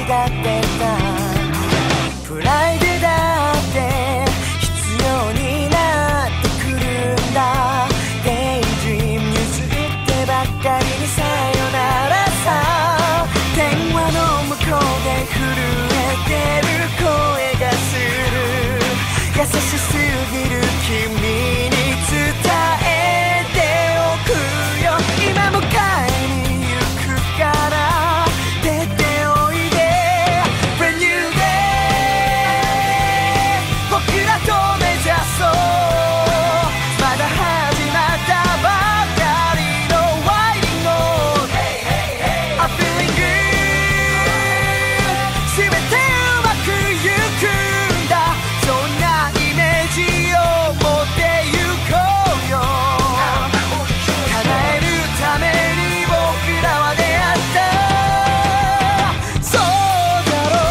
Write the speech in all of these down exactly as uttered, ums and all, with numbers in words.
ってた。プライドだって必要になってくるんだ。デイドリーム譲ってばっかりにさよならさ。電話の向こうで震えてる声がする。優しすぎる君に伝えておくよ。今迎えに行くから出ておいで。 Brand new day 僕らと目指そう。まだ始まったばかりの Winding Road。 I'm feeling good。 全てうまくいくんだ。そんなイメージを持ってゆこうよ。叶えるために僕らは出会った。そうだろ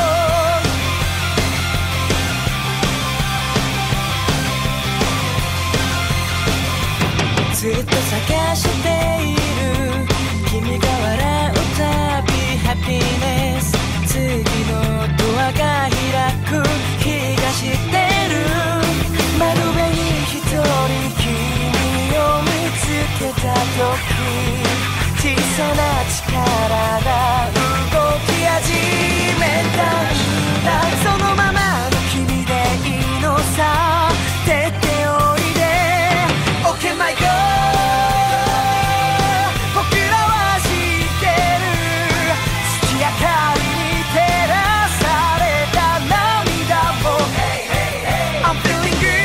う。ずっと探している君が笑うたび Happiness。 次のドアが開く気がしてる。窓辺に一人君を見つけた時、小さな力が動き始めたんだ。そのままの君でいいのさ。出ておいで OK my girl。 僕らは知ってる。月明かりに照らされた涙も I'm feeling good。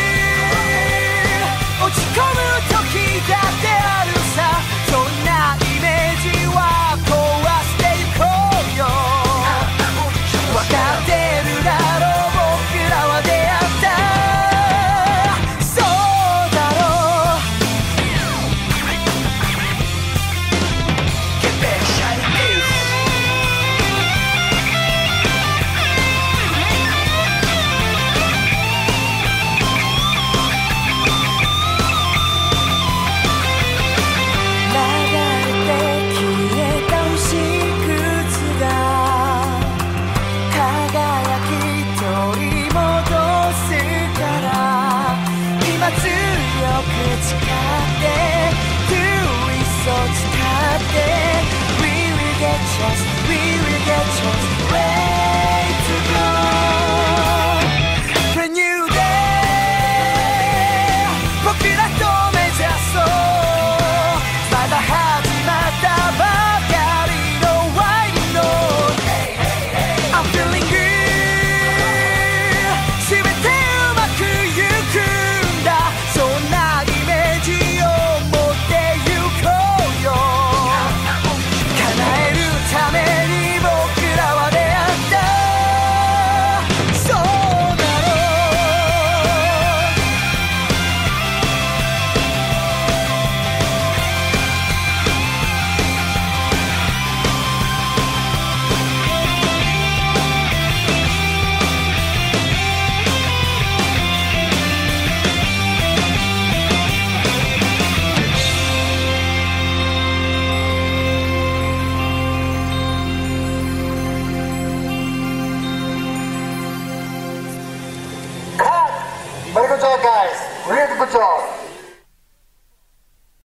落ち込む時だってあるさ。そんなイメージは壊してゆこうよ。わかってるだろう。僕らは出会った。そうだろう。 Get back shiny baby。 流れて消えた星屑が輝き取り戻すから。今強く誓って Do it so 誓って We will get chance We will get chance Way to go Brand new day 僕らと目指そう。まだ始まったばかりの Winding Road。 I'm feeling good。 全てうまくいくんだ。そんなイメージを持ってゆこうよ。叶えるために僕らは出会った。そうだろう。 Very good job, guys. Really good job.